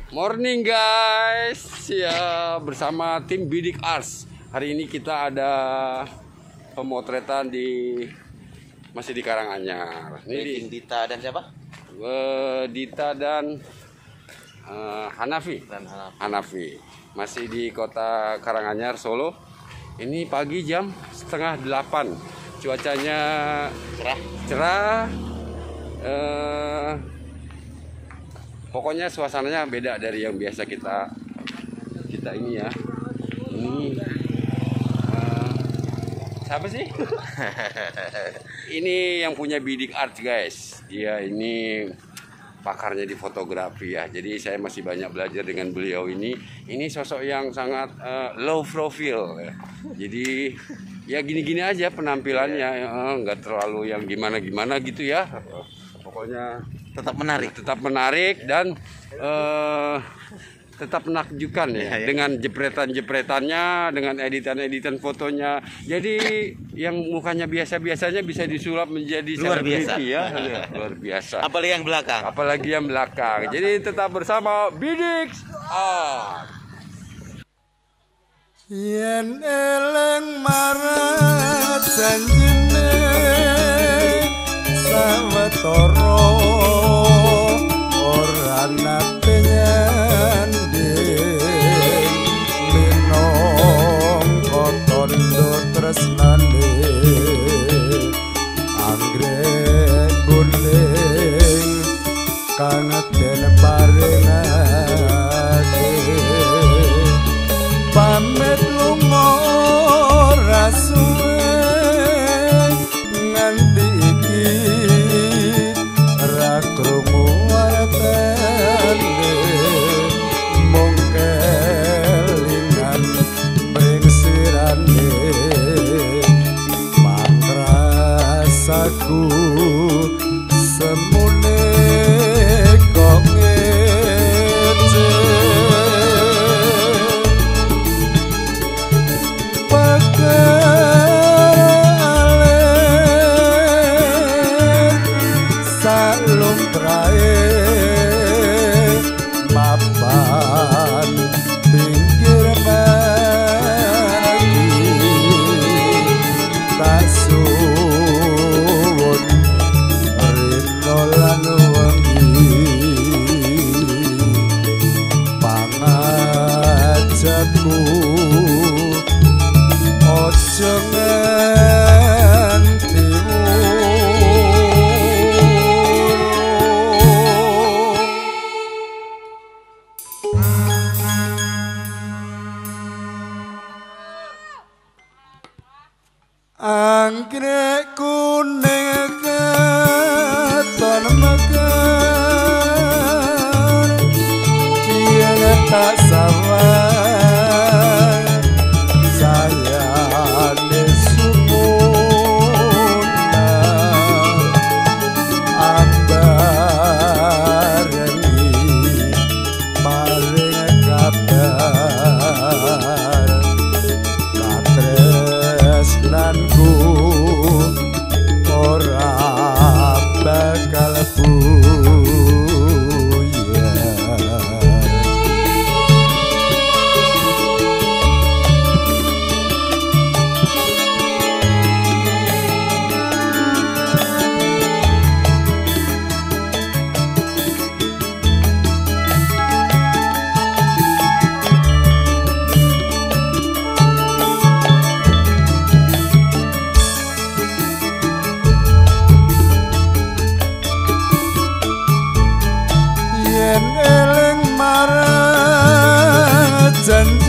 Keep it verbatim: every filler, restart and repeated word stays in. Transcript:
Morning guys, ya bersama tim Bidik Arts. Hari ini kita ada pemotretan di masih di Karanganyar. Ini di, Dita dan siapa? Uh, Dita dan uh, Hanafi. Dan Hanafi. Hanafi. Masih di kota Karanganyar, Solo. Ini pagi jam setengah delapan. Cuacanya Cerah. Cerah. Uh, Pokoknya suasananya beda dari yang biasa kita kita ini ya. Ini uh, siapa sih? Ini yang punya Bidik Arts guys. Dia ini pakarnya di fotografi ya. Jadi saya masih banyak belajar dengan beliau ini. Ini sosok yang sangat uh, low profile. Ya. Jadi ya gini-gini aja penampilannya, nggak uh, terlalu yang gimana-gimana gitu ya. Pokoknya tetap menarik, tetap menarik dan uh, tetap menakjubkan ya, ya, ya. Dengan jepretan-jepretannya, dengan editan-editan fotonya. Jadi yang mukanya biasa-biasanya bisa disulap menjadi luar biasa ya, luar biasa. Apalagi yang belakang. Apalagi yang belakang. Jadi tetap bersama Bidik Arts. Yen eleng marat janjine sawetara ora nate nyanding minangka tandha tresnane anggrek kuning kang den paringake pamit lunga rasuwe nganti iki ra krungu wartane mung kelingan mring sirane mantrasaku semune kok ngece salung trae mapan pinggir mati tak suwun rino lan wengi pangajatku ojo nganti anggrek kuning keton mekar yen tak sawar sayane sumuna ambareni paling kabar katresnanku ora bakal buyar. Yen eling marang janji